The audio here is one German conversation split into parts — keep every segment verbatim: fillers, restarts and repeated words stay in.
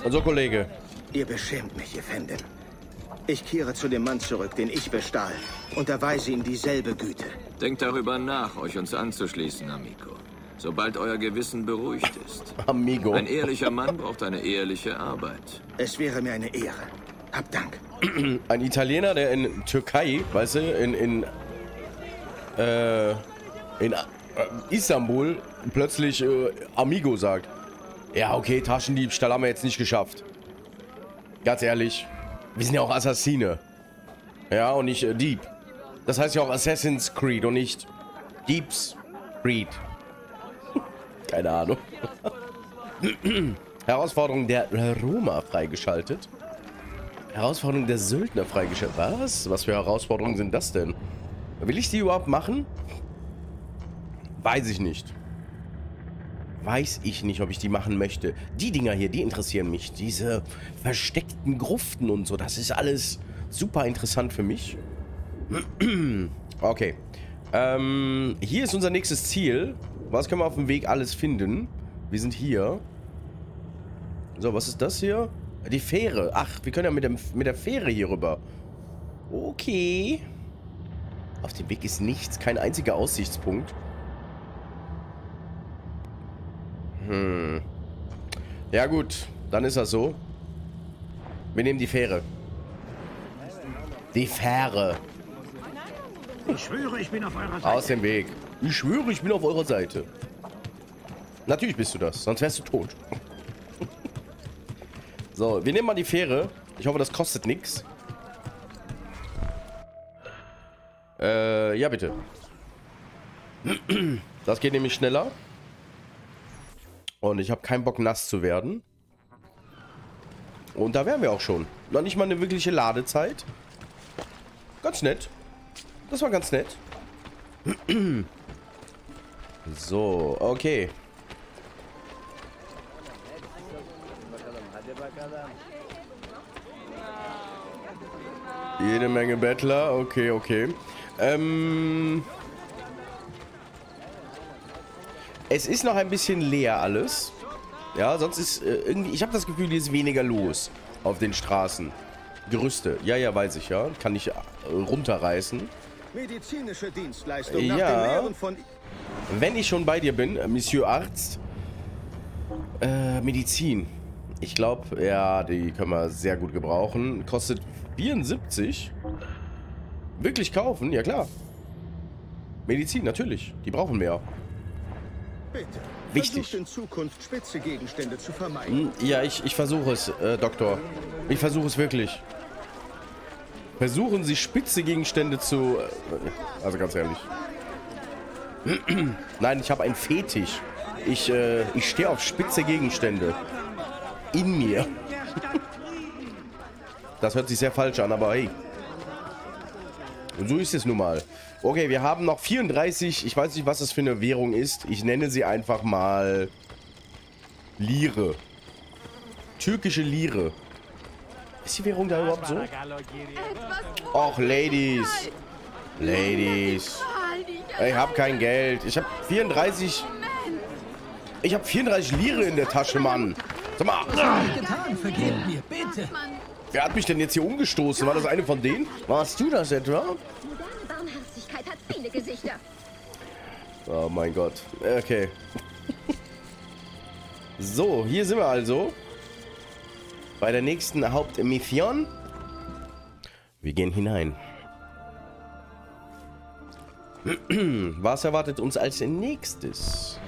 Unser Kollege. Ihr beschämt mich, Effendim. Ich kehre zu dem Mann zurück, den ich bestahl, und erweise ihm dieselbe Güte. Denkt darüber nach, euch uns anzuschließen, Amigo. Sobald euer Gewissen beruhigt ist. Amigo. Ein ehrlicher Mann braucht eine ehrliche Arbeit. Es wäre mir eine Ehre. Hab Dank. Ein Italiener, der in Türkei, weißt du, in, in, äh, in äh, Istanbul plötzlich äh, Amigo sagt. Ja, okay, Taschendiebstahl haben wir jetzt nicht geschafft. Ganz ehrlich, wir sind ja auch Assassine. Ja, und nicht äh, Dieb. Das heißt ja auch Assassin's Creed und nicht Diebs Creed. Keine Ahnung. Herausforderung der Roma freigeschaltet. Herausforderung der Söldner freigeschaltet. Was? Was für Herausforderungen sind das denn? Will ich die überhaupt machen? Weiß ich nicht. Weiß ich nicht, ob ich die machen möchte. Die Dinger hier, die interessieren mich. Diese versteckten Gruften und so. Das ist alles super interessant für mich. Okay. Ähm, hier ist unser nächstes Ziel. Was können wir auf dem Weg alles finden? Wir sind hier. So, was ist das hier? Die Fähre. Ach, wir können ja mit, dem, mit der Fähre hier rüber. Okay. Auf dem Weg ist nichts. Kein einziger Aussichtspunkt. Hm. Ja gut, dann ist das so. Wir nehmen die Fähre. Die Fähre. Ich schwöre, ich bin auf eurer Seite. Aus dem Weg. Ich schwöre, ich bin auf eurer Seite. Natürlich bist du das, sonst wärst du tot. So, wir nehmen mal die Fähre. Ich hoffe, das kostet nichts. Äh, ja bitte. Das geht nämlich schneller. Und ich habe keinen Bock, nass zu werden. Und da wären wir auch schon. Noch nicht mal eine wirkliche Ladezeit. Ganz nett. Das war ganz nett. So, okay. Jede Menge Bettler. Okay, okay. Ähm... Es ist noch ein bisschen leer alles. Ja, sonst ist äh, irgendwie... Ich habe das Gefühl, hier ist weniger los auf den Straßen. Gerüste. Ja, ja, weiß ich, ja. Kann ich äh, runterreißen. Medizinische Dienstleistung nach Ja. den Lehren von... Wenn ich schon bei dir bin, äh, Monsieur Arzt. Äh, Medizin. Ich glaube, ja, die können wir sehr gut gebrauchen. Kostet vierundsiebzig. Wirklich kaufen? Ja, klar. Medizin, natürlich. Die brauchen wir. Bitte. Wichtig. Versucht in Zukunft spitze Gegenstände zu vermeiden. Ja, ich, ich versuche es, äh, Doktor. Ich versuche es wirklich. Versuchen Sie spitze Gegenstände zu... Äh, also ganz ehrlich. Nein, ich habe einen Fetisch. Ich, äh, ich stehe auf spitze Gegenstände. In mir. Das hört sich sehr falsch an, aber hey. Und so ist es nun mal. Okay, wir haben noch vierunddreißig. Ich weiß nicht, was das für eine Währung ist. Ich nenne sie einfach mal Lire. Türkische Lire. Ist die Währung da überhaupt so? Och, Ladies. Ladies. Ich habe kein Geld. Ich habe vierunddreißig... Ich habe vierunddreißig Lire in der Tasche, Mann. Sag mal. Vergebt mir, bitte. Wer hat mich denn jetzt hier umgestoßen? War das eine von denen? Warst du das etwa? Moderne Barmherzigkeit hat viele Gesichter. Oh mein Gott. Okay. So, hier sind wir also. Bei der nächsten Hauptmission. Wir gehen hinein. Was erwartet uns als nächstes?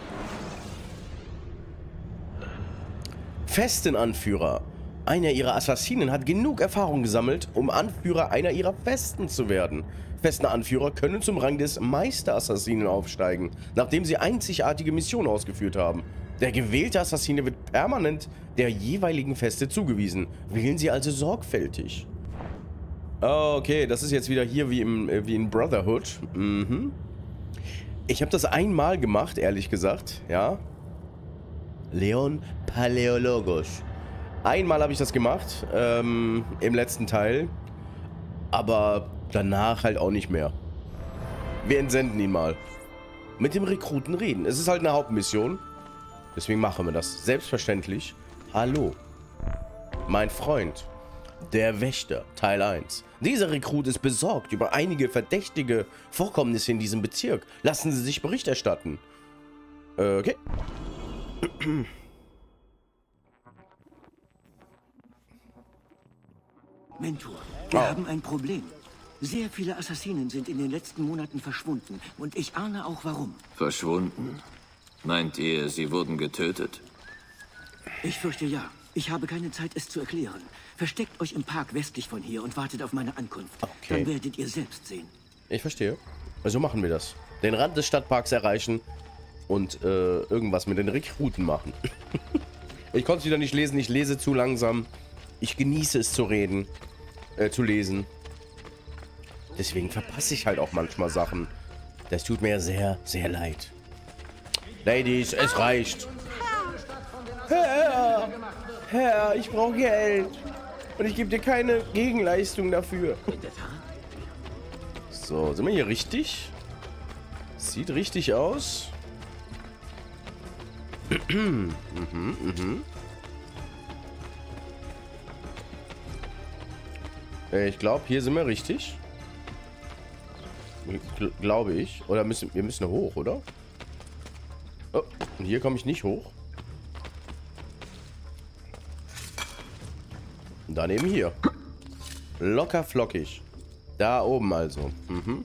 Festenanführer. Einer ihrer Assassinen hat genug Erfahrung gesammelt, um Anführer einer ihrer Festen zu werden. Festenanführer können zum Rang des Meisterassassinen aufsteigen, nachdem sie einzigartige Missionen ausgeführt haben. Der gewählte Assassine wird permanent der jeweiligen Feste zugewiesen. Wählen Sie also sorgfältig. Okay, das ist jetzt wieder hier wie, im, wie in Brotherhood. Mhm. Ich habe das einmal gemacht, ehrlich gesagt. Ja. Leon Paleologos. Einmal habe ich das gemacht, ähm, im letzten Teil. Aber danach halt auch nicht mehr. Wir entsenden ihn mal. Mit dem Rekruten reden. Es ist halt eine Hauptmission. Deswegen machen wir das. Selbstverständlich. Hallo. Mein Freund, der Wächter, Teil eins. Dieser Rekrut ist besorgt über einige verdächtige Vorkommnisse in diesem Bezirk. Lassen Sie sich Bericht erstatten. Äh, okay. Mentor, wir Oh. haben ein Problem. Sehr viele Assassinen sind in den letzten Monaten verschwunden. Und ich ahne auch warum. Verschwunden? Meint ihr, sie wurden getötet? Ich fürchte ja. Ich habe keine Zeit, es zu erklären. Versteckt euch im Park westlich von hier und wartet auf meine Ankunft. Okay. Dann werdet ihr selbst sehen. Ich verstehe. Also machen wir das. Den Rand des Stadtparks erreichen und äh, irgendwas mit den Rekruten machen. Ich konnte es wieder nicht lesen. Ich lese zu langsam. Ich genieße es zu reden. Äh, zu lesen. Deswegen verpasse ich halt auch manchmal Sachen. Das tut mir sehr, sehr leid. Ladies, es reicht. Herr, Herr, ich brauche Geld. Und ich gebe dir keine Gegenleistung dafür. So, sind wir hier richtig? Sieht richtig aus. mhm, mhm. Ich glaube, hier sind wir richtig. Gl- glaube ich. Oder müssen wir müssen hoch, oder? Oh, und hier komme ich nicht hoch. Und dann eben hier. Locker flockig. Da oben also. Mhm.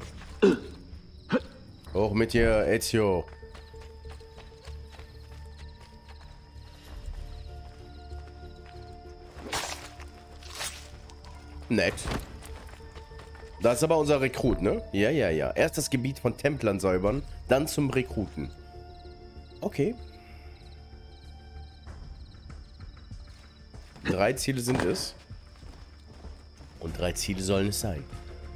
Hoch mit dir, Ezio. Nett. Das ist aber unser Rekrut, ne? Ja, ja, ja. Erst das Gebiet von Templern säubern, dann zum Rekruten. Okay. Drei Ziele sind es. Und drei Ziele sollen es sein.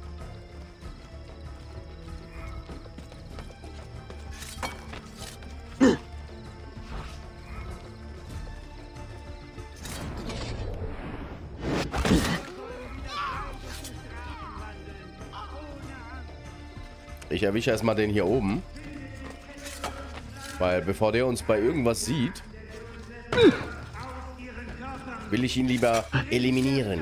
Ich erwische erstmal den hier oben. Weil bevor der uns bei irgendwas sieht, will ich ihn lieber eliminieren.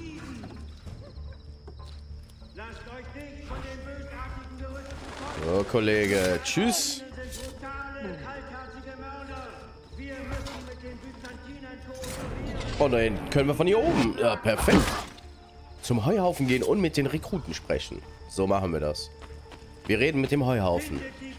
So, Kollege. Tschüss. Oh nein, können wir von hier oben. Ja, perfekt. Zum Heuhaufen gehen und mit den Rekruten sprechen. So machen wir das. Wir reden mit dem Heuhaufen.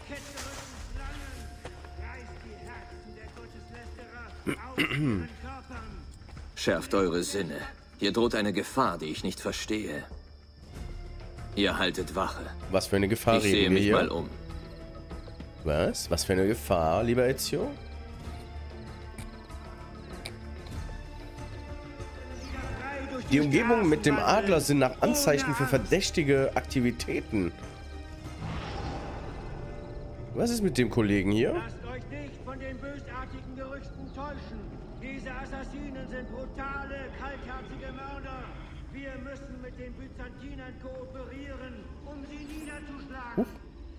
Schärft eure Sinne. Hier droht eine Gefahr, die ich nicht verstehe. Ihr haltet Wache. Was für eine Gefahr Ich sehe reden wir mich hier? mal um. Was? Was für eine Gefahr, lieber Ezio? Die Umgebung mit dem Adler sind nach Anzeichen für verdächtige Aktivitäten. Was ist mit dem Kollegen hier? Lasst euch nicht von den bösartigen Gerüchten täuschen. Diese Assassinen sind brutale, kaltherzige Mörder. Wir müssen mit den Byzantinern kooperieren, um sie niederzuschlagen. Huch.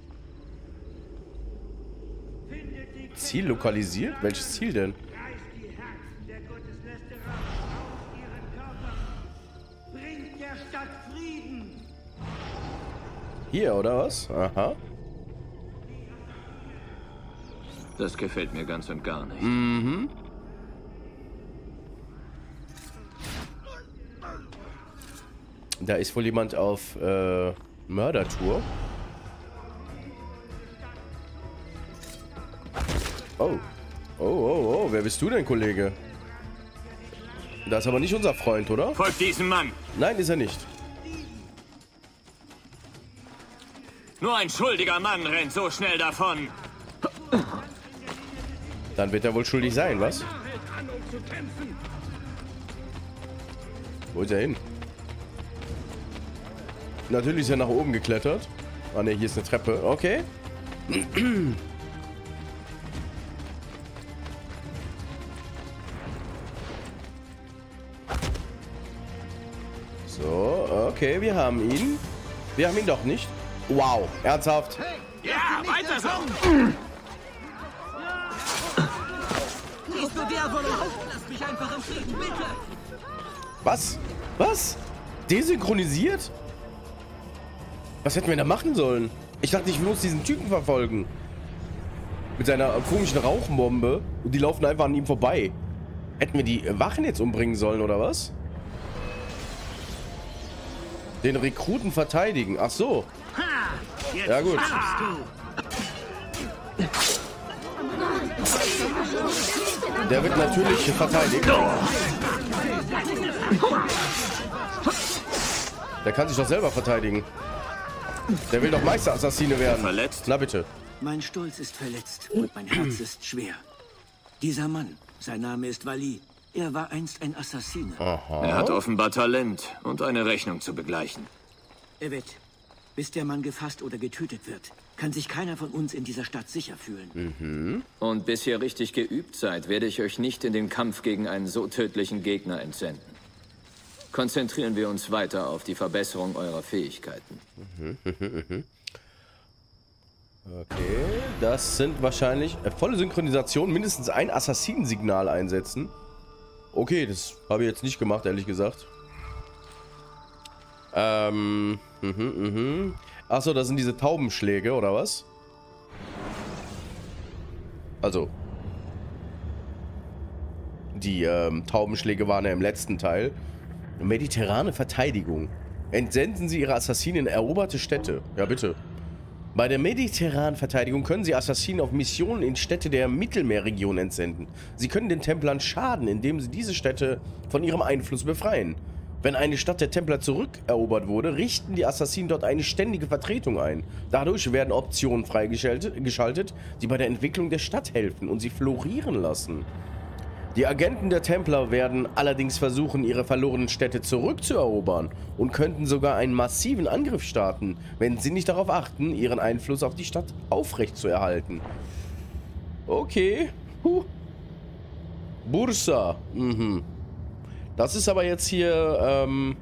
Findet die Ziel lokalisiert? Welches Ziel denn? reißt die Herzen der Gotteslästerer aus ihren Körpern. Bringt der Stadt Frieden. Hier, oder was? Aha. Das gefällt mir ganz und gar nicht. Mhm. Da ist wohl jemand auf äh, Mördertour. Oh. Oh, oh, oh. Wer bist du denn, Kollege? Das ist aber nicht unser Freund, oder? Folgt diesem Mann! Nein, ist er nicht. Nur ein schuldiger Mann rennt so schnell davon. Dann wird er wohl schuldig sein, was? Wo ist er hin? Natürlich ist er nach oben geklettert. Ah ne, hier ist eine Treppe. Okay. So, okay, wir haben ihn. Wir haben ihn doch nicht. Wow, ernsthaft. Ja, weiter so! Siehst du, Diavolo? Lass mich einfach im Frieden, bitte! Was? Was? Desynchronisiert? Was hätten wir da machen sollen? Ich dachte, ich muss diesen Typen verfolgen. Mit seiner komischen Rauchbombe. Und die laufen einfach an ihm vorbei. Hätten wir die Wachen jetzt umbringen sollen, oder was? Den Rekruten verteidigen. Ach so. Ja gut. Der wird natürlich verteidigt. Der kann sich doch selber verteidigen. Der will doch Meisterassassine werden. Verletzt? Na bitte. Mein Stolz ist verletzt und mein Herz ist schwer. Dieser Mann, sein Name ist Vali. Er war einst ein Assassine. Aha. Er hat offenbar Talent und eine Rechnung zu begleichen. Evet, bis der Mann gefasst oder getötet wird, kann sich keiner von uns in dieser Stadt sicher fühlen. Mhm. Und bis ihr richtig geübt seid, werde ich euch nicht in den Kampf gegen einen so tödlichen Gegner entsenden. Konzentrieren wir uns weiter auf die Verbesserung eurer Fähigkeiten. Mhm, mhm, mhm. Okay, das sind wahrscheinlich äh, volle Synchronisation, mindestens ein Assassinensignal einsetzen. Okay, das habe ich jetzt nicht gemacht, ehrlich gesagt. Ähm, mhm, mhm. Achso, das sind diese Taubenschläge, oder was? Also. Die ähm, Taubenschläge waren ja im letzten Teil. Mediterrane Verteidigung. Entsenden Sie Ihre Assassinen in eroberte Städte. Ja, bitte. Bei der mediterranen Verteidigung können Sie Assassinen auf Missionen in Städte der Mittelmeerregion entsenden. Sie können den Templern schaden, indem sie diese Städte von ihrem Einfluss befreien. Wenn eine Stadt der Templer zurückerobert wurde, richten die Assassinen dort eine ständige Vertretung ein. Dadurch werden Optionen freigeschaltet, die bei der Entwicklung der Stadt helfen und sie florieren lassen. Die Agenten der Templer werden allerdings versuchen, ihre verlorenen Städte zurückzuerobern und könnten sogar einen massiven Angriff starten, wenn sie nicht darauf achten, ihren Einfluss auf die Stadt aufrechtzuerhalten. Okay. Huh. Bursa. Mhm. Das ist aber jetzt hier, ähm...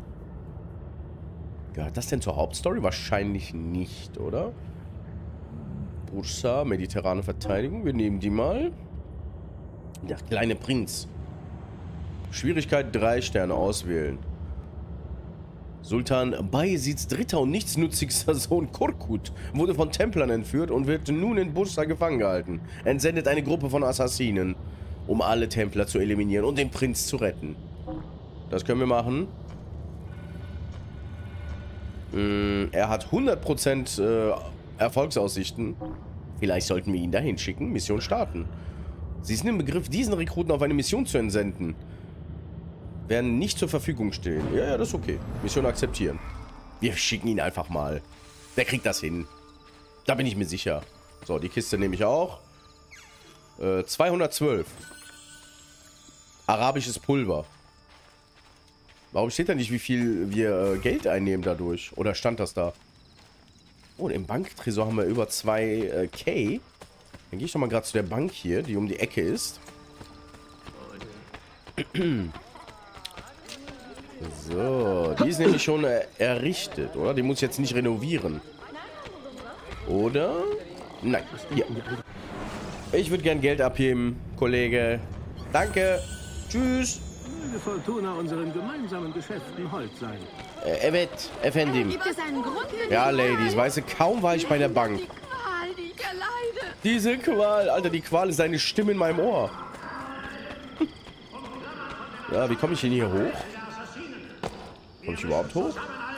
gehört das denn zur Hauptstory? Wahrscheinlich nicht, oder? Bursa, mediterrane Verteidigung. Wir nehmen die mal. Der kleine Prinz. Schwierigkeit drei Sterne auswählen. Sultan Bayezids dritter und nichtsnutzigster Sohn Korkut wurde von Templern entführt und wird nun in Bursa gefangen gehalten. Entsendet eine Gruppe von Assassinen, um alle Templer zu eliminieren und den Prinz zu retten. Das können wir machen. Mm, er hat hundert Prozent äh, Erfolgsaussichten. Vielleicht sollten wir ihn dahin schicken. Mission starten. Sie sind im Begriff, diesen Rekruten auf eine Mission zu entsenden. Werden nicht zur Verfügung stehen. Ja, ja, das ist okay. Mission akzeptieren. Wir schicken ihn einfach mal. Der kriegt das hin. Da bin ich mir sicher. So, die Kiste nehme ich auch. Äh, zweihundertzwölf. Arabisches Pulver. Warum steht da nicht, wie viel wir äh, Geld einnehmen dadurch? Oder stand das da? Oh, im Banktresor haben wir über zwei äh, K. Dann gehe ich doch mal gerade zu der Bank hier, die um die Ecke ist. So, die ist nämlich schon äh, errichtet, oder? Die muss ich jetzt nicht renovieren. Oder? Nein, hier. Ich würde gern Geld abheben, Kollege. Danke. Tschüss. Möge Fortuna unseren gemeinsamen Geschäften hold sein. Äh, Evet, Effendim. Gibt es einen Grund für Ja, Ladies, weißt du, kaum war ich bei der Bank. die Qual, die ich erleide? Diese Qual, Alter, die Qual ist eine Stimme in meinem Ohr. Ja, wie komme ich denn hier hoch? Komme ich überhaupt hoch?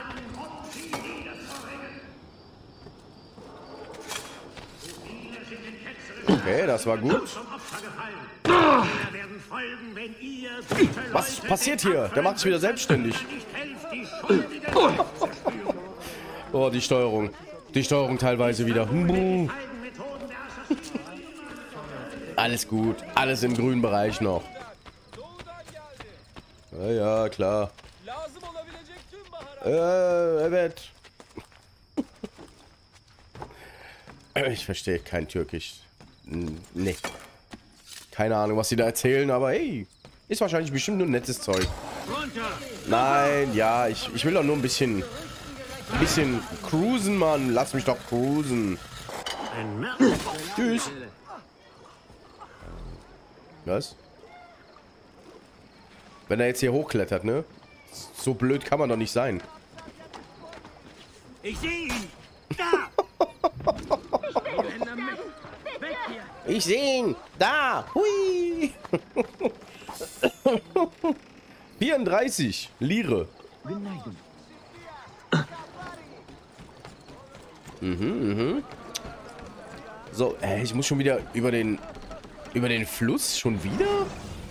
Okay, das war gut. Was passiert hier? Der macht sich wieder selbstständig. Oh, die Steuerung. Die Steuerung teilweise wieder. Alles gut. Alles im grünen Bereich noch. Ja, ja, klar. Äh, Evet. Ich verstehe kein Türkisch. Nee. Keine Ahnung, was sie da erzählen, aber hey, ist wahrscheinlich bestimmt nur nettes Zeug. Nein, ja, ich, ich will doch nur ein bisschen, ein bisschen cruisen, Mann. Lass mich doch cruisen. Tschüss. Was? Wenn er jetzt hier hochklettert, ne? So blöd kann man doch nicht sein. Ich sehe ihn! Da! Ich sehe ihn! Da! Hui! vierunddreißig Lire. Mhm, mhm. So, äh, ich muss schon wieder über den... Über den Fluss? Schon wieder?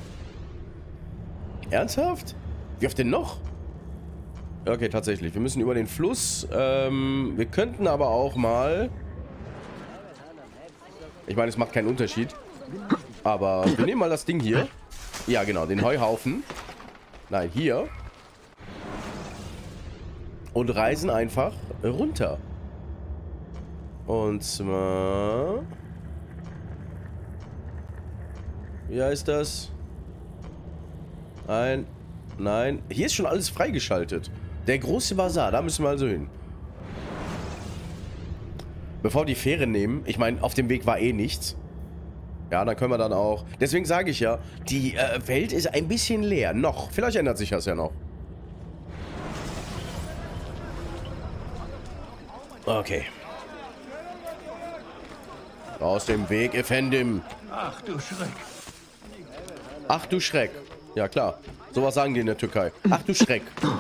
Ernsthaft? Wie oft denn noch? Okay, tatsächlich. Wir müssen über den Fluss. Ähm, wir könnten aber auch mal... Ich meine, es macht keinen Unterschied. Aber wir nehmen mal das Ding hier. Ja, genau, den Heuhaufen. Nein, hier. Und reisen einfach runter. Und zwar... Wie heißt das? Nein. Nein. Hier ist schon alles freigeschaltet. Der große Bazar, da müssen wir also hin. Bevor wir die Fähre nehmen, ich meine, auf dem Weg war eh nichts. Ja, dann können wir dann auch... Deswegen sage ich ja, die äh, Welt ist ein bisschen leer. Noch. Vielleicht ändert sich das ja noch. Okay. Aus dem Weg, Effendim. Ach du Schreck. Ach du Schreck. Ja, klar. Sowas sagen die in der Türkei. Ach du Schreck.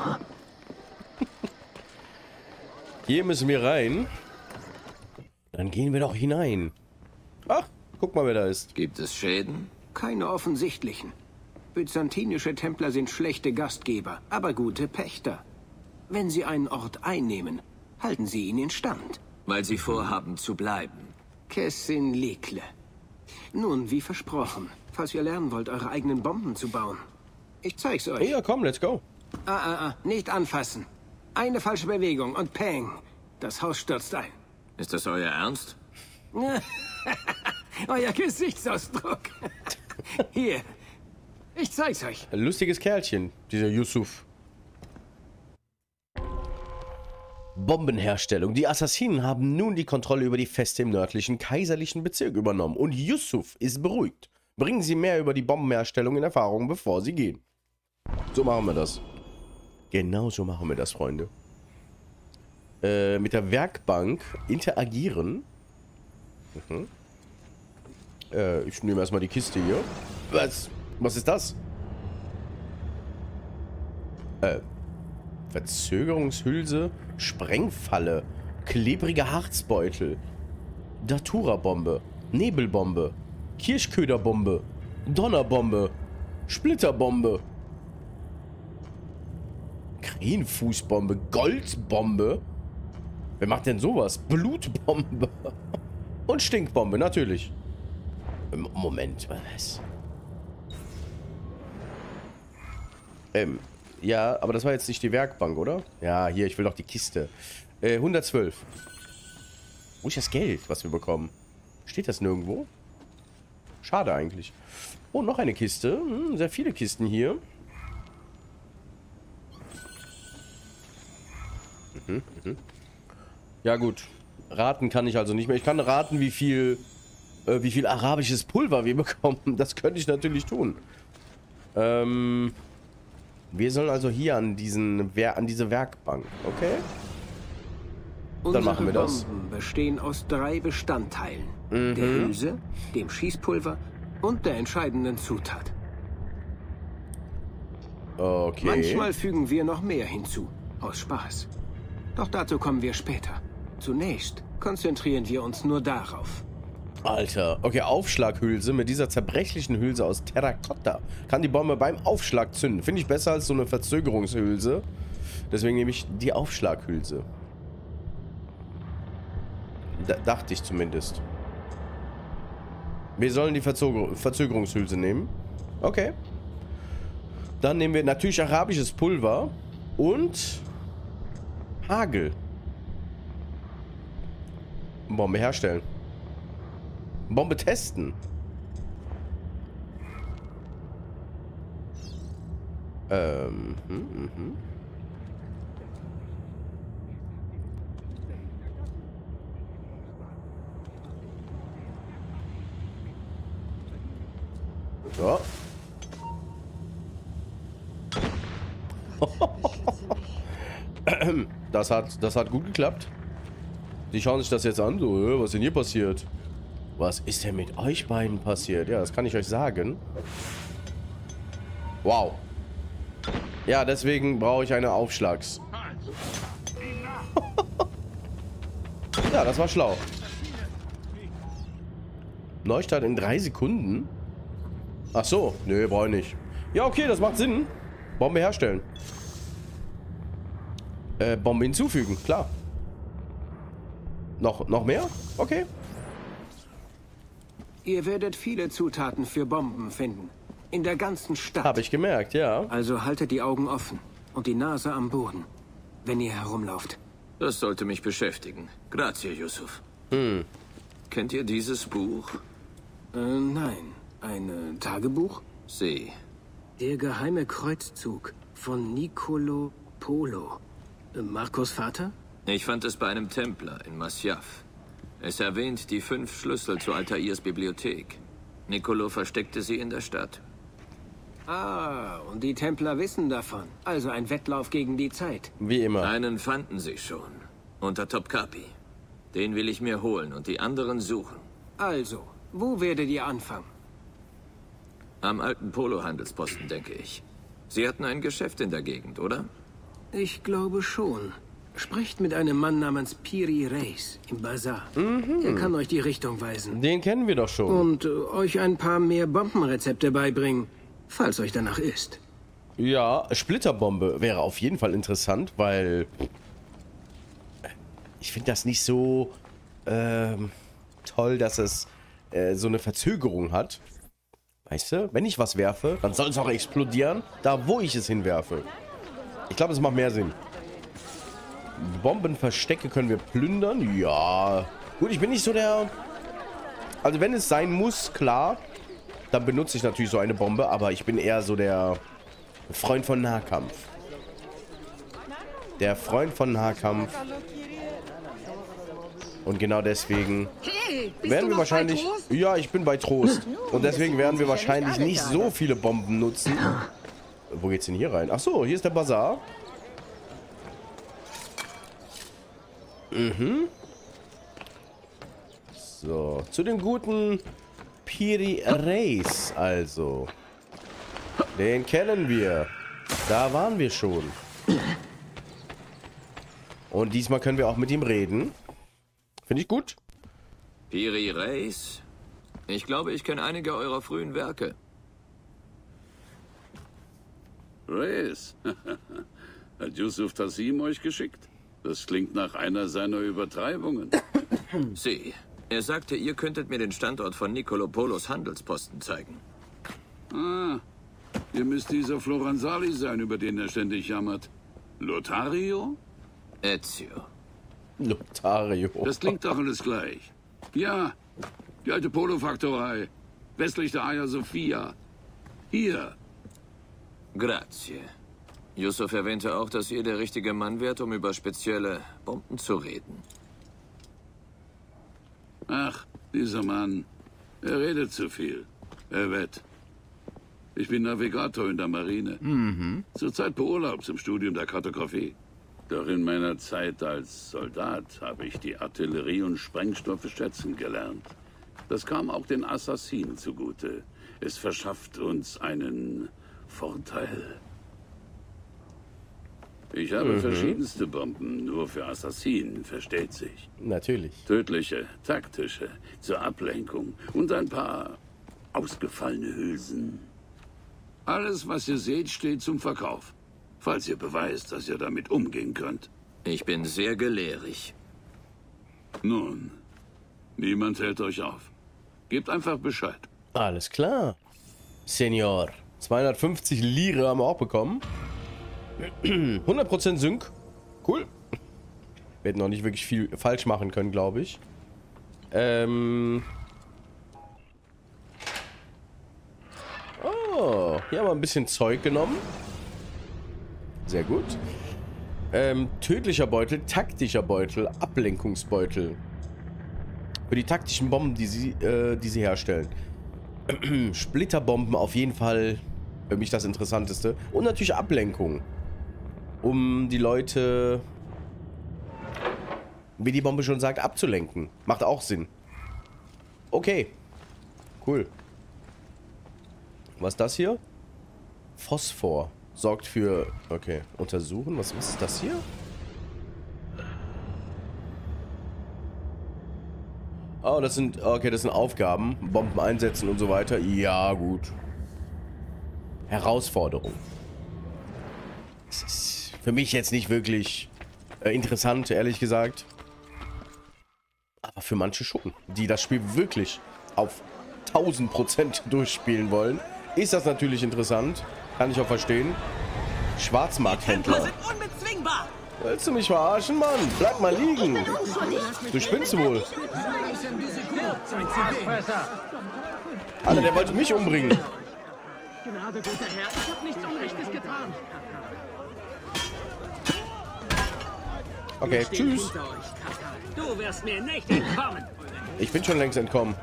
Hier müssen wir rein. Dann gehen wir doch hinein. Ach, guck mal, wer da ist. Gibt es Schäden? Keine offensichtlichen. Byzantinische Templer sind schlechte Gastgeber, aber gute Pächter. Wenn sie einen Ort einnehmen, halten sie ihn instand. Weil sie vorhaben zu bleiben. Kessin Lekle. Nun, wie versprochen, falls ihr lernen wollt, eure eigenen Bomben zu bauen. Ich zeig's euch. Ja, komm, let's go. Ah, ah, ah, nicht anfassen. Eine falsche Bewegung und peng. Das Haus stürzt ein. Ist das euer Ernst? Euer Gesichtsausdruck. Hier. Ich zeig's euch. Ein lustiges Kerlchen, dieser Yusuf. Bombenherstellung. Die Assassinen haben nun die Kontrolle über die Feste im nördlichen kaiserlichen Bezirk übernommen und Yusuf ist beruhigt. Bringen Sie mehr über die Bombenherstellung in Erfahrung, bevor Sie gehen. So machen wir das. Genau so machen wir das, Freunde. Äh, mit der Werkbank interagieren. Mhm. Äh, ich nehme erstmal die Kiste hier. Was? Was ist das? Äh, Verzögerungshülse, Sprengfalle, klebriger Harzbeutel, Datura-Bombe, Nebelbombe, Kirschköderbombe, Donnerbombe, Splitterbombe, Krähenfußbombe, Goldbombe. Wer macht denn sowas? Blutbombe und Stinkbombe, natürlich. Moment, was? Ähm, ja, aber das war jetzt nicht die Werkbank, oder? Ja, hier, ich will doch die Kiste. Äh, hundertzwölf. Wo ist das Geld, was wir bekommen? Steht das nirgendwo? Schade eigentlich. Oh, noch eine Kiste. Hm, sehr viele Kisten hier. Mhm, mhm. Ja gut. Raten kann ich also nicht mehr. Ich kann raten, wie viel, äh, wie viel arabisches Pulver wir bekommen. Das könnte ich natürlich tun. Ähm, wir sollen also hier an diesen, an diese Werkbank. Okay? Dann machen wir das. Unsere Bomben bestehen aus drei Bestandteilen. Mhm. Der Hülse, dem Schießpulver und der entscheidenden Zutat. Okay. Manchmal fügen wir noch mehr hinzu. Aus Spaß. Doch dazu kommen wir später. Zunächst konzentrieren wir uns nur darauf. Alter. Okay, Aufschlaghülse mit dieser zerbrechlichen Hülse aus Terrakotta. Kann die Bombe beim Aufschlag zünden. Finde ich besser als so eine Verzögerungshülse. Deswegen nehme ich die Aufschlaghülse. Da dachte ich zumindest. Wir sollen die Verzöger Verzögerungshülse nehmen. Okay. Dann nehmen wir natürlich arabisches Pulver und Hagel. Bombe herstellen. Bombe testen. Ähm. Hm, hm. So. Das hat, das hat gut geklappt. Die schauen sich das jetzt an. So, äh, was ist denn hier passiert? Was ist denn mit euch beiden passiert? Ja, das kann ich euch sagen. Wow. Ja, deswegen brauche ich eine Aufschlags. Ja, das war schlau. Neustart in drei Sekunden? Ach so. Nö, brauche ich nicht. Ja, okay, das macht Sinn. Bombe herstellen. Äh, Bombe hinzufügen, klar. Noch, noch mehr? Okay. Ihr werdet viele Zutaten für Bomben finden. In der ganzen Stadt. Habe ich gemerkt, ja. Also haltet die Augen offen und die Nase am Boden, wenn ihr herumlauft. Das sollte mich beschäftigen. Grazie, Yusuf. Hm. Kennt ihr dieses Buch? Äh, nein. Ein äh, Tagebuch? Sie. Der geheime Kreuzzug von Nicolo Polo. Äh, Marcos Vater? Ich fand es bei einem Templer in Masyaf. Es erwähnt die fünf Schlüssel zu Altairs Bibliothek. Nicolo versteckte sie in der Stadt. Ah, und die Templer wissen davon. Also ein Wettlauf gegen die Zeit. Wie immer. Einen fanden sie schon. Unter Topkapi. Den will ich mir holen und die anderen suchen. Also, wo werdet ihr anfangen? Am alten Polo-Handelsposten, denke ich. Sie hatten ein Geschäft in der Gegend, oder? Ich glaube schon. Sprecht mit einem Mann namens Piri Reis im Bazar. Mhm. Er kann euch die Richtung weisen. Den kennen wir doch schon. Und äh, euch ein paar mehr Bombenrezepte beibringen, falls euch danach ist. Ja, Splitterbombe wäre auf jeden Fall interessant, weil ich finde das nicht so ähm, toll, dass es äh, so eine Verzögerung hat. Weißt du, wenn ich was werfe, dann soll es auch explodieren, da wo ich es hinwerfe. Ich glaube, es macht mehr Sinn. Bombenverstecke können wir plündern. Ja. Gut, ich bin nicht so der... Also wenn es sein muss, klar, dann benutze ich natürlich so eine Bombe, aber ich bin eher so der Freund von Nahkampf. Der Freund von Nahkampf. Und genau deswegen Hey, bist werden du wir noch wahrscheinlich... bei Trost? Ja, ich bin bei Trost. Und deswegen werden wir wahrscheinlich nicht so viele Bomben nutzen. Wo geht's denn hier rein? Ach so, hier ist der Bazar. Mhm. So, zu dem guten Piri Reis, also. Den kennen wir. Da waren wir schon. Und diesmal können wir auch mit ihm reden. Finde ich gut. Piri Reis? Ich glaube, ich kenne einige eurer frühen Werke. Reis. Hat Yusuf Tassim euch geschickt? Das klingt nach einer seiner Übertreibungen. Sie. Er sagte, ihr könntet mir den Standort von Nicolo Polos Handelsposten zeigen. Ah, ihr müsst dieser Floranzali sein, über den er ständig jammert. Lothario? Ezio. Lothario. Das klingt doch alles gleich. Ja, die alte Polo-Faktorei. Westlich der Hagia Sophia. Hier. Grazie. Yusuf erwähnte auch, dass ihr der richtige Mann wärt, um über spezielle Bomben zu reden. Ach, dieser Mann. Er redet zu viel. Er wett. Ich bin Navigator in der Marine. Mhm. Zurzeit beurlaubt im Studium der Kartografie. Doch in meiner Zeit als Soldat habe ich die Artillerie und Sprengstoffe schätzen gelernt. Das kam auch den Assassinen zugute. Es verschafft uns einen Vorteil. Ich habe Mhm. verschiedenste Bomben, nur für Assassinen, versteht sich. Natürlich. Tödliche, taktische, zur Ablenkung und ein paar ausgefallene Hülsen. Alles, was ihr seht, steht zum Verkauf. Falls ihr beweist, dass ihr damit umgehen könnt. Ich bin sehr gelehrig. Nun, niemand hält euch auf. Gebt einfach Bescheid. Alles klar. Senior. zweihundertfünfzig Lire haben wir auch bekommen. hundert Prozent Sync. Cool. Wir hätten noch nicht wirklich viel falsch machen können, glaube ich. Ähm. Oh, hier haben wir ein bisschen Zeug genommen. Sehr gut. Ähm, tödlicher Beutel, taktischer Beutel, Ablenkungsbeutel. Für die taktischen Bomben, die sie, äh, die sie herstellen. Splitterbomben auf jeden Fall für mich das Interessanteste. Und natürlich Ablenkung. um die Leute, wie die Bombe schon sagt, abzulenken. Macht auch Sinn. Okay. Cool. Was ist das hier? Phosphor. Sorgt für... Okay. Untersuchen. Was, was ist das hier? Oh, das sind... Okay, das sind Aufgaben. Bomben einsetzen und so weiter. Ja, gut. Herausforderung. Das ist für mich jetzt nicht wirklich äh, interessant, ehrlich gesagt. Aber für manche schon, die das Spiel wirklich auf tausend Prozent durchspielen wollen, ist das natürlich interessant. Kann ich auch verstehen. Schwarzmarkthändler. Willst du mich verarschen, Mann? Bleib mal liegen. Du spinnst wohl. Alter, der wollte mich umbringen. Gnade, guter Herr, ich hab nichts Unrechtes getan. Okay, tschüss. Du wirst mir nicht entkommen. Ich bin schon längst entkommen.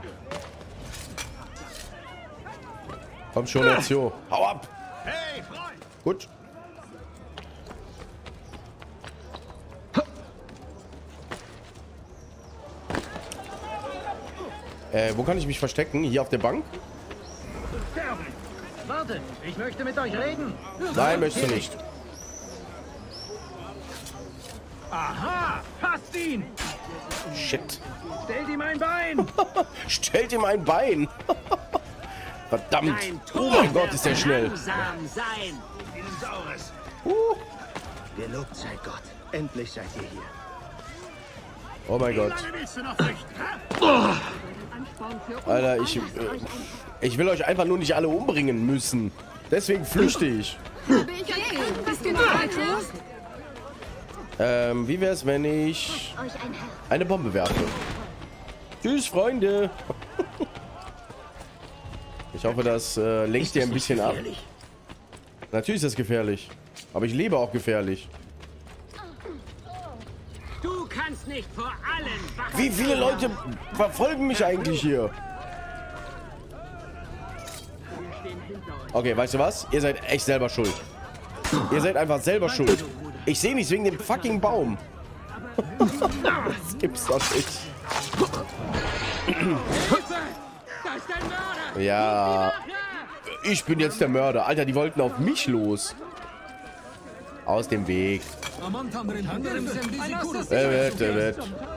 Komm schon, Ezio. Hau ab. Hey, Freund. Gut. Äh, wo kann ich mich verstecken? Hier auf der Bank? Warte, ich möchte mit euch reden. Nein, möchtest du nicht. Aha, passt ihn. Shit. Stellt ihm ein Bein. Stellt ihm ein Bein. Verdammt. Oh mein Gott, ist der schnell. Langsam sein. Uh. Gelobt sei Gott. Endlich seid ihr hier. Oh mein Gott. Willst du noch flüchten? Alter, ich, äh, ich will euch einfach nur nicht alle umbringen müssen. Deswegen flüchte ich. Bist du noch alt? Ähm, wie wär's, wenn ich eine Bombe werfe? Tschüss, Freunde. Ich hoffe, das äh, lenkt dir ein bisschen ab. Natürlich ist das gefährlich. Aber ich lebe auch gefährlich. Du kannst nicht vor allen wachen. Wie viele Leute verfolgen mich eigentlich hier? Okay, weißt du was? Ihr seid echt selber schuld. Ihr seid einfach selber schuld. Ich sehe nichts wegen dem fucking Baum. Das gibt's doch nicht. Ja. Ich bin jetzt der Mörder. Alter, die wollten auf mich los. Aus dem Weg. Er wird, er wird.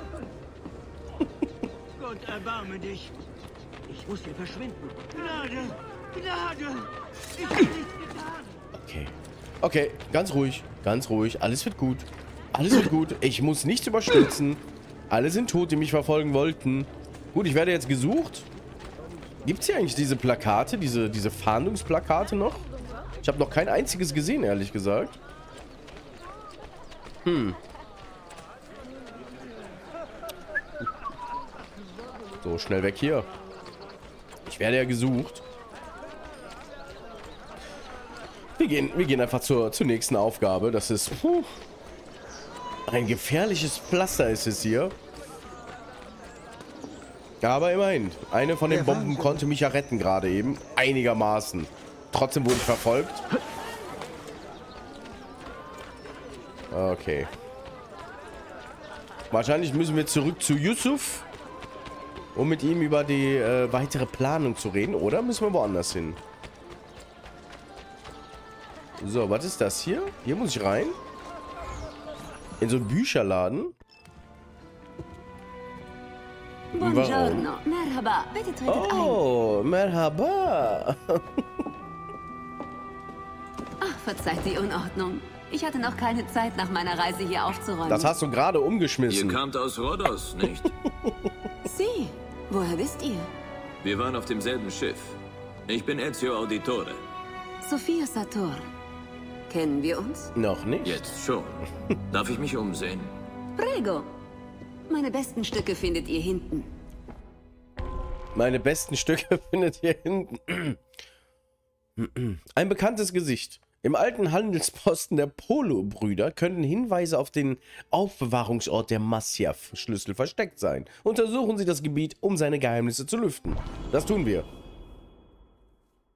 Gott, erbarme dich. Ich muss hier verschwinden. Gnade, Gnade. Ich hab nichts getan. Okay. Okay, ganz ruhig. Ganz ruhig. Alles wird gut. Alles wird gut. Ich muss nichts überstürzen. Alle sind tot, die mich verfolgen wollten. Gut, ich werde jetzt gesucht. Gibt es hier eigentlich diese Plakate, diese, diese Fahndungsplakate noch? Ich habe noch kein einziges gesehen, ehrlich gesagt. Hm. So, schnell weg hier. Ich werde ja gesucht. Wir gehen, wir gehen einfach zur, zur nächsten Aufgabe. Das ist... Puh, ein gefährliches Pflaster ist es hier. Aber immerhin. Eine von den Bomben konnte mich ja retten gerade eben. Einigermaßen. Trotzdem wurde ich verfolgt. Okay. Wahrscheinlich müssen wir zurück zu Yusuf, um mit ihm über die äh, weitere Planung zu reden. Oder müssen wir woanders hin? So, was ist das hier? Hier muss ich rein. In so einen Bücherladen. Buongiorno, merhaba, bitte tretet ein. Oh, merhaba. Ach, verzeiht die Unordnung. Ich hatte noch keine Zeit, nach meiner Reise hier aufzuräumen. Das hast du gerade Ihr umgeschmissen. kamt aus Rhodos, nicht? Sie, woher wisst ihr? Wir waren auf demselben Schiff. Ich bin Ezio Auditore. Sophia Sator. Kennen wir uns? Noch nicht. Jetzt schon. Darf ich mich umsehen? Prego. Meine besten Stücke findet ihr hinten. Meine besten Stücke findet ihr hinten. Ein bekanntes Gesicht. Im alten Handelsposten der Polo-Brüder könnten Hinweise auf den Aufbewahrungsort der Masyaf-Schlüssel versteckt sein. Untersuchen Sie das Gebiet, um seine Geheimnisse zu lüften. Das tun wir.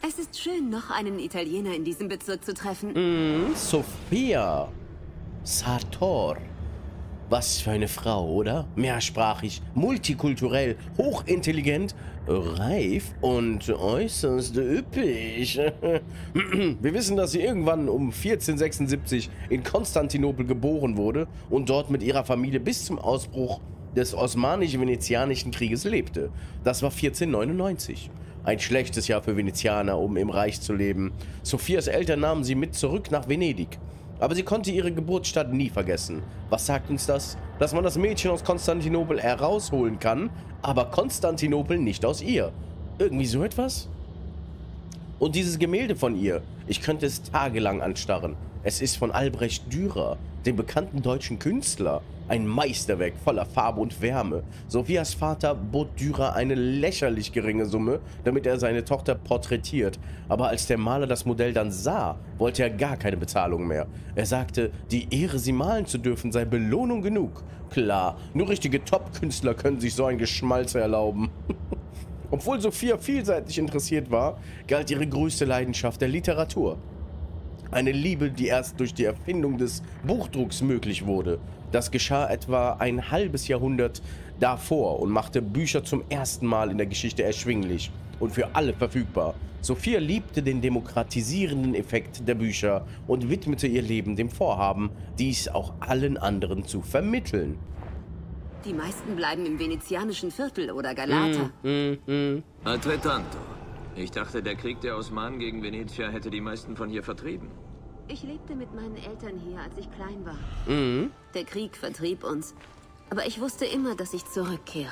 Es ist schön, noch einen Italiener in diesem Bezirk zu treffen. Mm, Sofia Sartor. Was für eine Frau, oder? Mehrsprachig, multikulturell, hochintelligent, reif und äußerst üppig. Wir wissen, dass sie irgendwann um vierzehnhundertsechsundsiebzig in Konstantinopel geboren wurde und dort mit ihrer Familie bis zum Ausbruch des Osmanisch-Venezianischen Krieges lebte. Das war vierzehnhundertneunundneunzig. Ein schlechtes Jahr für Venezianer, um im Reich zu leben. Sophias Eltern nahmen sie mit zurück nach Venedig. Aber sie konnte ihre Geburtsstadt nie vergessen. Was sagt uns das? Dass man das Mädchen aus Konstantinopel herausholen kann, aber Konstantinopel nicht aus ihr. Irgendwie so etwas? Und dieses Gemälde von ihr, ich könnte es tagelang anstarren. Es ist von Albrecht Dürer, dem bekannten deutschen Künstler. Ein Meisterwerk voller Farbe und Wärme. Sophias Vater bot Dürer eine lächerlich geringe Summe, damit er seine Tochter porträtiert. Aber als der Maler das Modell dann sah, wollte er gar keine Bezahlung mehr. Er sagte, die Ehre, sie malen zu dürfen, sei Belohnung genug. Klar, nur richtige Top-Künstler können sich so ein Geschmalz erlauben. Obwohl Sophia vielseitig interessiert war, galt ihre größte Leidenschaft der Literatur. Eine Liebe, die erst durch die Erfindung des Buchdrucks möglich wurde. Das geschah etwa ein halbes Jahrhundert davor und machte Bücher zum ersten Mal in der Geschichte erschwinglich und für alle verfügbar. Sophia liebte den demokratisierenden Effekt der Bücher und widmete ihr Leben dem Vorhaben, dies auch allen anderen zu vermitteln. Die meisten bleiben im venezianischen Viertel oder Galata. Mm, mm, mm. Altrettanto. Ich dachte, der Krieg der Osmanen gegen Venezia hätte die meisten von hier vertrieben. Ich lebte mit meinen Eltern hier, als ich klein war. Mhm. Der Krieg vertrieb uns. Aber ich wusste immer, dass ich zurückkehre.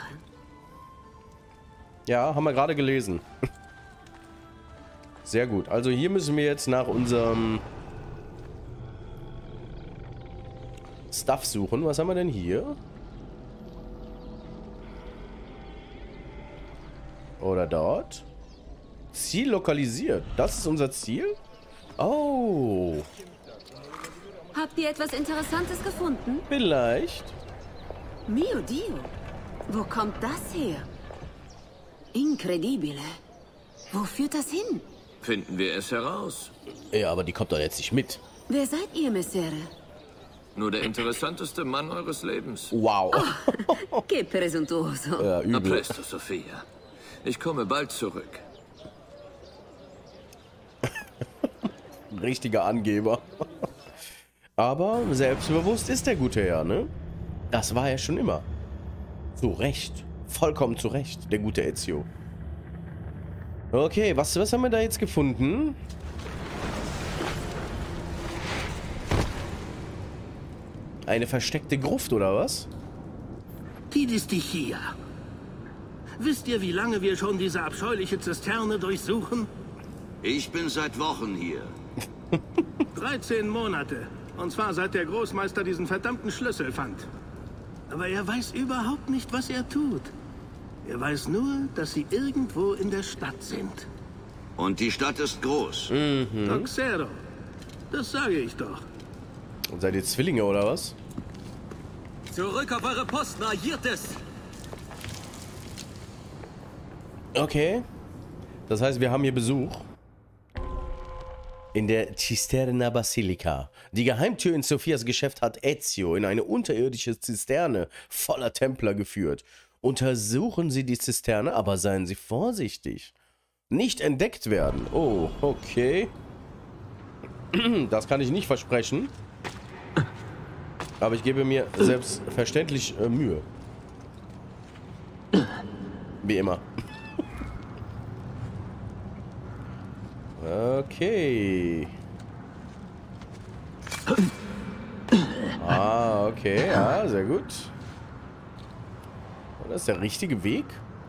Ja, haben wir gerade gelesen. Sehr gut. Also hier müssen wir jetzt nach unserem Stuff suchen. Was haben wir denn hier? Oder dort? Ziel lokalisiert. Das ist unser Ziel? Oh. Habt ihr etwas Interessantes gefunden? Vielleicht. Mio Dio. Wo kommt das her? Incredibile. Wo führt das hin? Finden wir es heraus. Ja, aber die kommt doch jetzt nicht mit. Wer seid ihr, Messere? Nur der interessanteste Mann eures Lebens. Wow. Oh, che presuntuoso. Ja, A übel. presto, Sophia. Ich komme bald zurück. Richtiger Angeber. Aber selbstbewusst ist der gute Herr, ne? Das war er schon immer. Zu Recht. Vollkommen zu Recht, der gute Ezio. Okay, was, was haben wir da jetzt gefunden? Eine versteckte Gruft, oder was? Tidis Stichia. Wisst ihr, wie lange wir schon diese abscheuliche Zisterne durchsuchen? Ich bin seit Wochen hier. dreizehn Monate. Und zwar seit der Großmeister diesen verdammten Schlüssel fand. Aber er weiß überhaupt nicht, was er tut. Er weiß nur, dass sie irgendwo in der Stadt sind. Und die Stadt ist groß. Mhm. Toxero. Das sage ich doch. Und seid ihr Zwillinge, oder was? Zurück auf eure Posten, agiert es! Okay. Das heißt, wir haben hier Besuch. In der Cisterna Basilica. Die Geheimtür in Sophias Geschäft hat Ezio in eine unterirdische Zisterne voller Templer geführt. Untersuchen Sie die Zisterne, aber seien Sie vorsichtig. Nicht entdeckt werden. Oh, okay. Das kann ich nicht versprechen. Aber ich gebe mir selbstverständlich äh, Mühe. Wie immer. Okay. Ah, okay. Ja, sehr gut. Das ist der richtige Weg.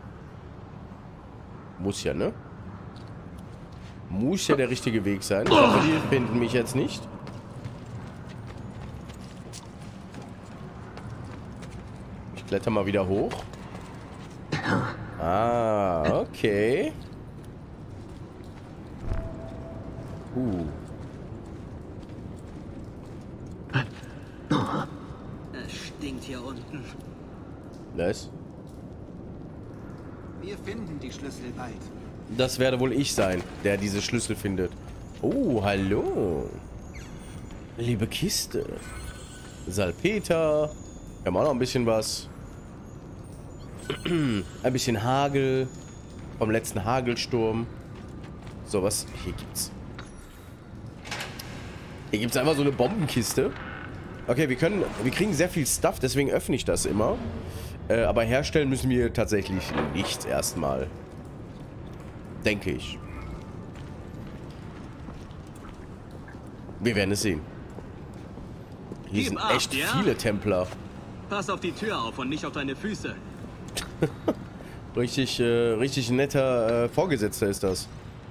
Muss ja, ne? Muss ja der richtige Weg sein. Ich hoffe, die finden mich jetzt nicht. Ich kletter mal wieder hoch. Ah, okay. Uh. Es stinkt hier unten. Was? Wir finden die Schlüssel bald. Das werde wohl ich sein, der diese Schlüssel findet. Oh, hallo. Liebe Kiste. Salpeter. Wir haben auch noch ein bisschen was. Ein bisschen Hagel. Vom letzten Hagelsturm. So, was hier gibt's. Hier gibt's einfach so eine Bombenkiste. Okay, wir können, wir kriegen sehr viel Stuff, deswegen öffne ich das immer. Äh, aber herstellen müssen wir tatsächlich nichts erstmal. Denke ich. Wir werden es sehen. Hier sind echt viele Templer. Pass auf die Tür auf und nicht auf deine Füße. Richtig, äh, richtig netter äh, Vorgesetzter ist das.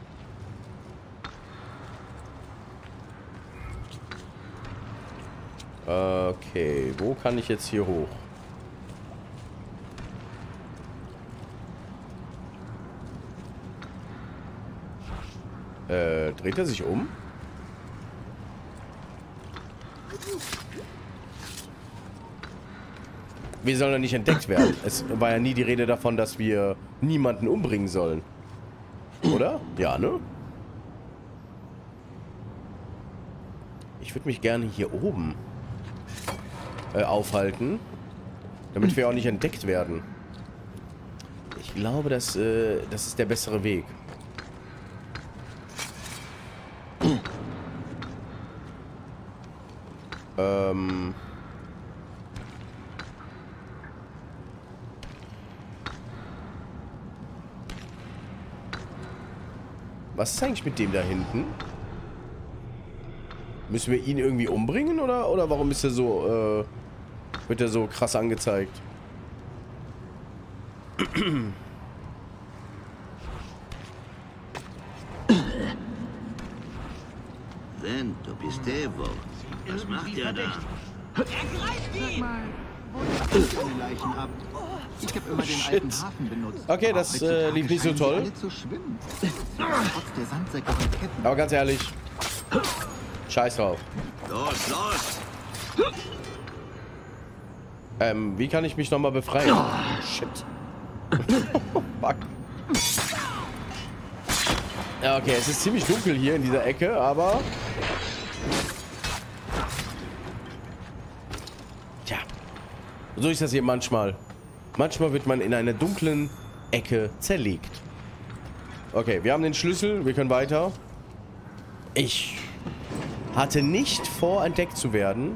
Okay, wo kann ich jetzt hier hoch? Äh, dreht er sich um? Wir sollen ja nicht entdeckt werden. Es war ja nie die Rede davon, dass wir niemanden umbringen sollen. Oder? Ja, ne? Ich würde mich gerne hier oben äh, aufhalten, damit wir auch nicht entdeckt werden. Ich glaube, das, äh, das ist der bessere Weg. Ähm... Was ist eigentlich mit dem da hinten? Müssen wir ihn irgendwie umbringen oder, oder warum ist er so, äh, wird er so krass angezeigt? Vento, Pistevo. Was macht ihr da? Ergreift ihn! Sag mal, Leichen ab. Ich habe immer den alten Hafen benutzt. Okay, das äh, lief nicht so toll. Aber ganz ehrlich, scheiß drauf. Los, los! Ähm, wie kann ich mich nochmal befreien? Shit. Fuck. Ja, okay, es ist ziemlich dunkel hier in dieser Ecke, aber... Tja, so ist das hier manchmal. Manchmal wird man in einer dunklen Ecke zerlegt. Okay, wir haben den Schlüssel, wir können weiter. Ich hatte nicht vor, entdeckt zu werden.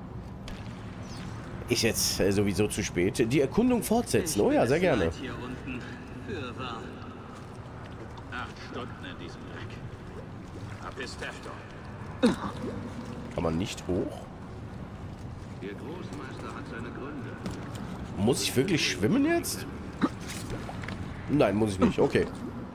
Ist jetzt äh, sowieso zu spät. Die Erkundung fortsetzen. Oh ja, sehr gerne. Hier unten. Für wahr. Acht Stunden in diesem Dreck. Apistesto. Kann man nicht hoch? Ihr Großmeister hat seine Gründe. Muss ich wirklich schwimmen jetzt? Nein, muss ich nicht. Okay.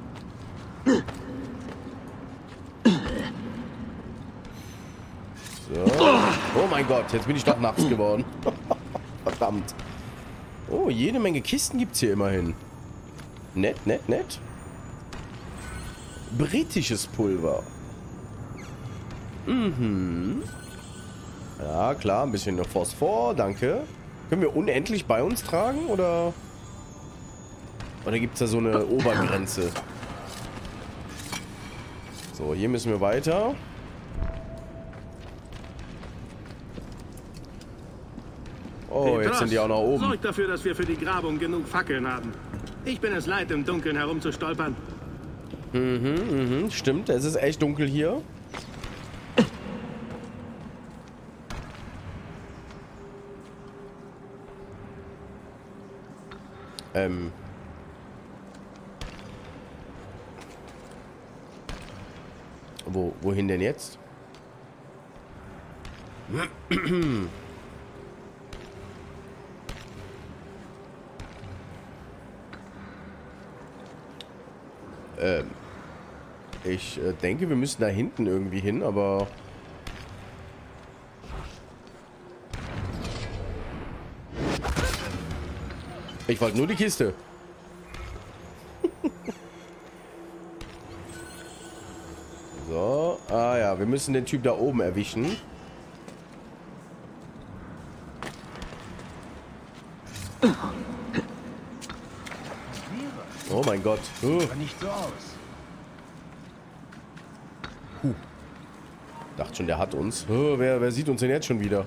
So. Oh mein Gott, jetzt bin ich doch nachts geworden. Verdammt. Oh, jede Menge Kisten gibt es hier immerhin. Nett, nett, nett. Britisches Pulver. Mhm. Ja, klar, ein bisschen Phosphor, danke. Können wir unendlich bei uns tragen, oder? Oder gibt es da so eine Obergrenze? So, hier müssen wir weiter. Oh, jetzt sind die auch nach oben. Sorgt dafür, dass wir für die Grabung genug Fackeln haben. Ich bin es leid, im Dunkeln herumzustolpern. Mhm, mhm, stimmt. Es ist echt dunkel hier. Ähm. Wo, wohin denn jetzt? ähm. Ich äh, denke, wir müssen da hinten irgendwie hin, aber... Ich wollte nur die Kiste. So. Ah ja, wir müssen den Typ da oben erwischen. Oh mein Gott. Uh. Aber nicht so aus. Huh. Dachte schon, der hat uns. Uh, wer, wer sieht uns denn jetzt schon wieder?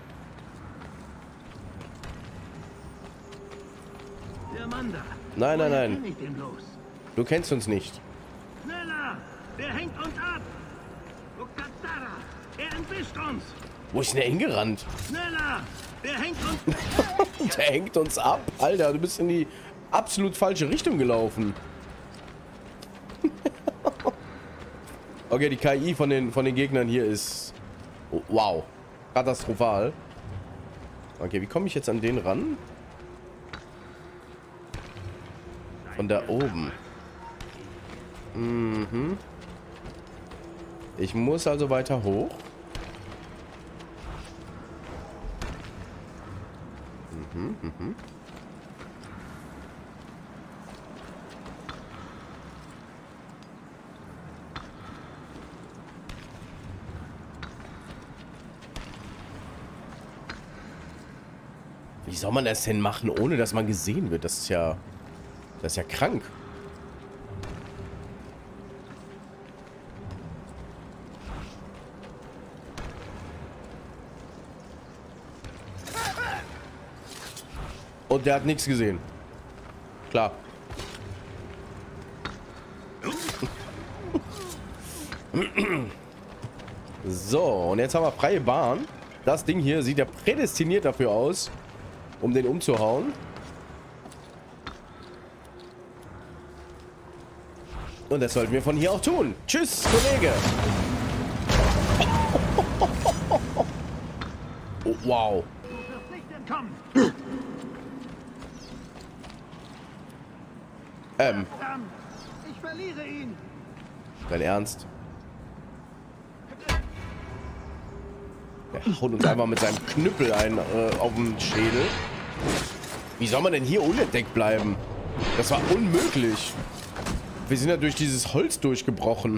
Der Mann da. Nein, nein, Woher nein. kenn ich den bloß? Du kennst uns nicht. Schneller! Der hängt uns ab! Okazara! Er entwischt uns! Wo ist denn der hingerannt? Schneller! Der hängt uns... Der hängt uns ab. Alter, du bist in die absolut falsche Richtung gelaufen. Okay, die K I von den, von den Gegnern hier ist... Oh, wow. Katastrophal. Okay, wie komme ich jetzt an den ran? Von da oben. Mhm. Ich muss also weiter hoch. Mhm, mhm. Wie soll man das denn machen, ohne dass man gesehen wird? Das ist ja... Das ist ja krank. Und der hat nichts gesehen. Klar. So, und jetzt haben wir freie Bahn. Das Ding hier sieht ja prädestiniert dafür aus, um den umzuhauen. Und das sollten wir von hier auch tun. Tschüss, Kollege. Oh, wow. Ähm. Ich verliere ihn. Dein Ernst? Der haut uns einfach mit seinem Knüppel ein äh, auf den Schädel. Wie soll man denn hier unentdeckt bleiben? Das war unmöglich. Wir sind ja durch dieses Holz durchgebrochen.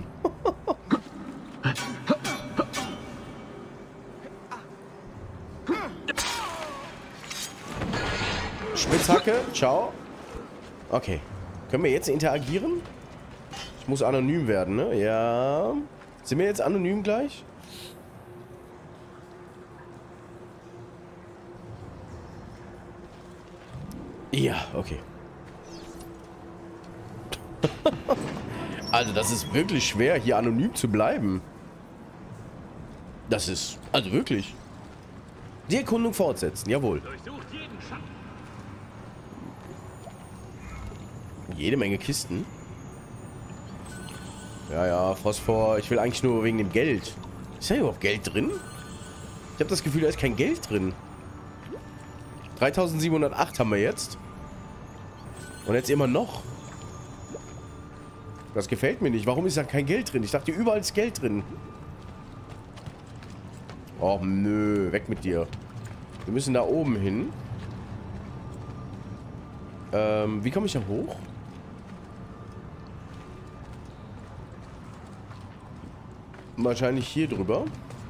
Spitzhacke, ciao. Okay. Können wir jetzt interagieren? Ich muss anonym werden, ne? Ja. Sind wir jetzt anonym gleich? Ja, okay. Also das ist wirklich schwer, hier anonym zu bleiben. Das ist... Also wirklich. Die Erkundung fortsetzen, jawohl. Jede Menge Kisten. Ja, ja, Phosphor. Ich will eigentlich nur wegen dem Geld. Ist da überhaupt Geld drin? Ich habe das Gefühl, da ist kein Geld drin. dreitausendsiebenhundertacht haben wir jetzt. Und jetzt immer noch. Das gefällt mir nicht. Warum ist da kein Geld drin? Ich dachte, überall ist Geld drin. Oh, nö. Weg mit dir. Wir müssen da oben hin. Ähm, wie komme ich da hoch? Wahrscheinlich hier drüber.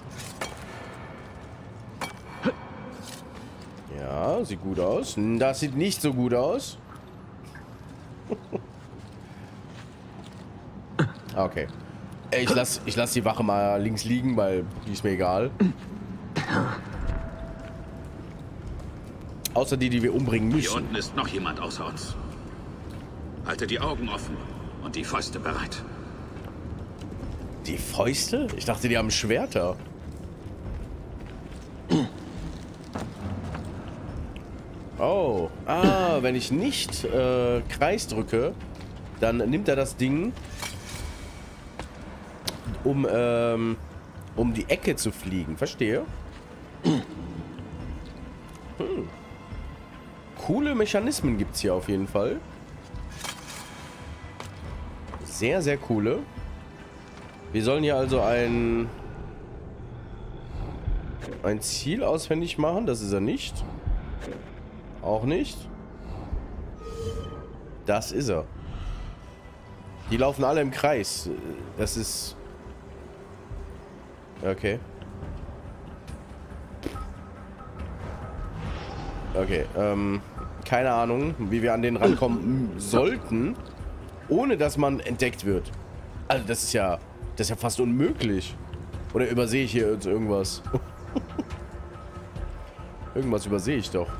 Ja, sieht gut aus. Das sieht nicht so gut aus. Okay. Ich lasse ich lass die Wache mal links liegen, weil die ist mir egal. Außer die, die wir umbringen müssen. Hier unten ist noch jemand außer uns. Halte die Augen offen und die Fäuste bereit. Die Fäuste? Ich dachte, die haben Schwerter. Oh. Ah, wenn ich nicht äh, Kreis drücke, dann nimmt er das Ding, um, ähm, um die Ecke zu fliegen. Verstehe. Hm. Coole Mechanismen gibt es hier auf jeden Fall. Sehr, sehr coole. Wir sollen hier also ein ein Ziel auswendig machen. Das ist er nicht. Auch nicht. Das ist er. Die laufen alle im Kreis. Das ist... Okay. Okay, ähm... keine Ahnung, wie wir an den rankommen sollten, ohne dass man entdeckt wird. Also das ist ja, das ist ja fast unmöglich. Oder übersehe ich hier jetzt irgendwas? Irgendwas übersehe ich doch.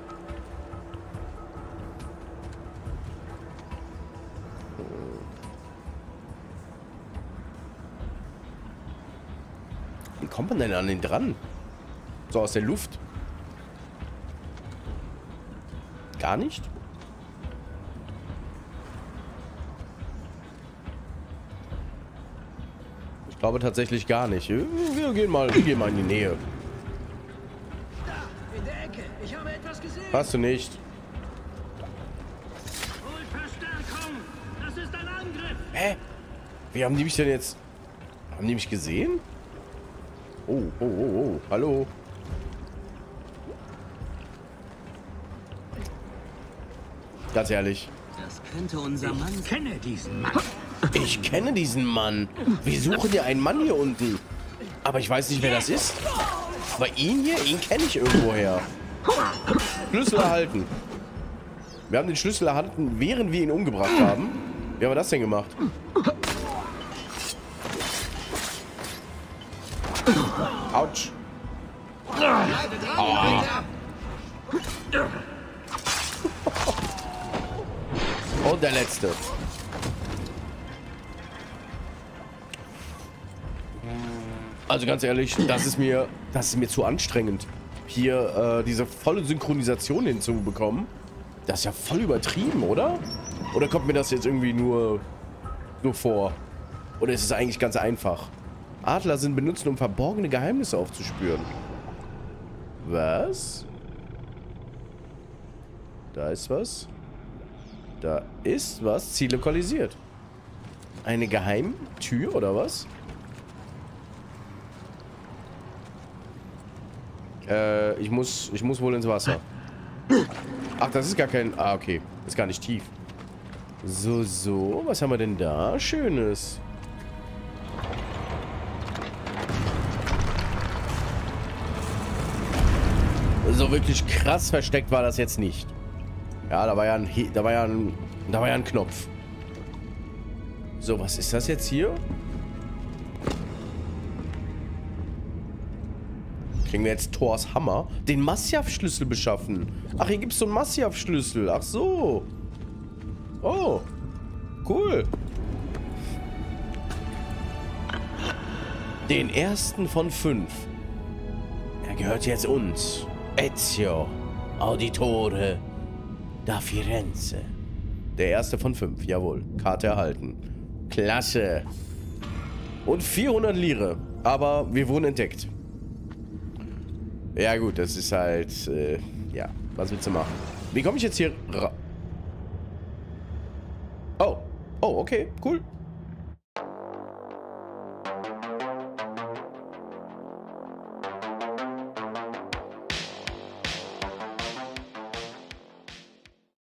Wie kommt man denn an den dran? So aus der Luft? Gar nicht? Ich glaube tatsächlich gar nicht. Wir gehen mal, wir gehen mal in die Nähe. Da, in der Ecke. Ich habe etwas gesehen. Hast du nicht? Holt Verstärkung. Das ist ein Angriff. Hä? Wie haben die mich denn jetzt... Haben die mich gesehen? Oh, oh, oh, oh. Hallo. Ganz ehrlich. Das könnte unser Mann. Ich kenne diesen Mann. Ich kenne diesen Mann. Wir suchen ja einen Mann hier unten. Aber ich weiß nicht, wer das ist. Aber ihn hier, ihn kenne ich irgendwoher. Schlüssel erhalten. Wir haben den Schlüssel erhalten, während wir ihn umgebracht haben. Wie haben wir das denn gemacht? Autsch. Oh. Und der letzte. Also ganz ehrlich, das ist mir, das ist mir zu anstrengend, hier äh, diese volle Synchronisation hinzubekommen. Das ist ja voll übertrieben, oder? Oder kommt mir das jetzt irgendwie nur, nur vor? Oder ist es eigentlich ganz einfach? Adler sind benutzt, um verborgene Geheimnisse aufzuspüren. Was? Da ist was. Da ist was. Ziel lokalisiert. Eine Geheimtür oder was? Äh, ich muss, ich muss wohl ins Wasser. Ach, das ist gar kein... Ah, okay. Ist gar nicht tief. So, so. Was haben wir denn da? Schönes. So wirklich krass versteckt war das jetzt nicht. Ja, da war ja ein... He da war ja ein... Da war ja ein Knopf. So, was ist das jetzt hier? Kriegen wir jetzt Thors Hammer? Den Masyaf-Schlüssel beschaffen. Ach, hier gibt es so einen Masyaf-Schlüssel. Ach so. Oh. Cool. Den ersten von fünf. Er gehört jetzt uns. Ezio Auditore da Firenze. Der erste von fünf, jawohl. Karte erhalten. Klasse. Und vierhundert Lire. Aber wir wurden entdeckt. Ja gut, das ist halt, äh, ja, was willst du machen? Wie komme ich jetzt hier ra... Oh, oh, okay, cool.